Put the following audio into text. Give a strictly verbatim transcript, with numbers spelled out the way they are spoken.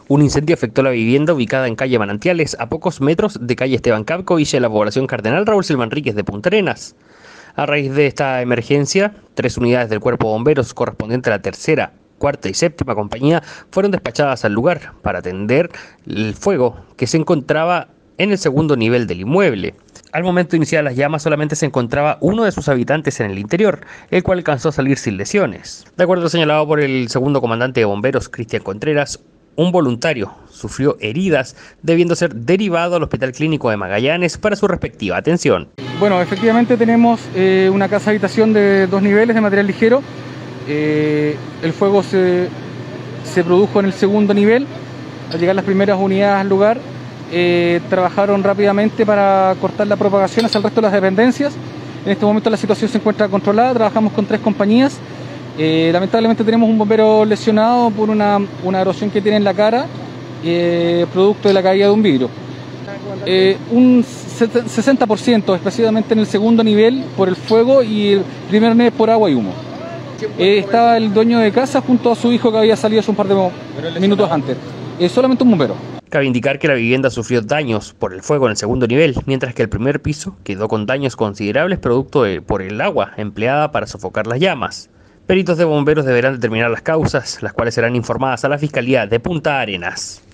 Un incendio afectó la vivienda ubicada en calle Manantiales, a pocos metros de calle Esteban Capco y de la población Cardenal Raúl Silvanríquez de Punta Arenas. A raíz de esta emergencia, tres unidades del Cuerpo de Bomberos correspondientes a la tercera, cuarta y séptima compañía fueron despachadas al lugar para atender el fuego que se encontraba en el segundo nivel del inmueble. Al momento de iniciar las llamas solamente se encontraba uno de sus habitantes en el interior, el cual alcanzó a salir sin lesiones. De acuerdo a lo señalado por el segundo comandante de bomberos, Cristian Contreras, un voluntario sufrió heridas, debiendo ser derivado al Hospital Clínico de Magallanes para su respectiva atención. Bueno, efectivamente tenemos eh, una casa habitación de dos niveles de material ligero. Eh, el fuego se, se produjo en el segundo nivel. Al llegar las primeras unidades al lugar, eh, trabajaron rápidamente para cortar la propagación hacia el resto de las dependencias. En este momento la situación se encuentra controlada, trabajamos con tres compañías. Eh, lamentablemente tenemos un bombero lesionado por una, una erosión que tiene en la cara, eh, producto de la caída de un vidrio. Eh, un sesenta por ciento específicamente en el segundo nivel por el fuego y el primer nivel por agua y humo. Eh, estaba el dueño de casa junto a su hijo que había salido hace un par de minutos antes. Eh, solamente un bombero. Cabe indicar que la vivienda sufrió daños por el fuego en el segundo nivel, mientras que el primer piso quedó con daños considerables producto de, por el agua empleada para sofocar las llamas. Peritos de bomberos deberán determinar las causas, las cuales serán informadas a la Fiscalía de Punta Arenas.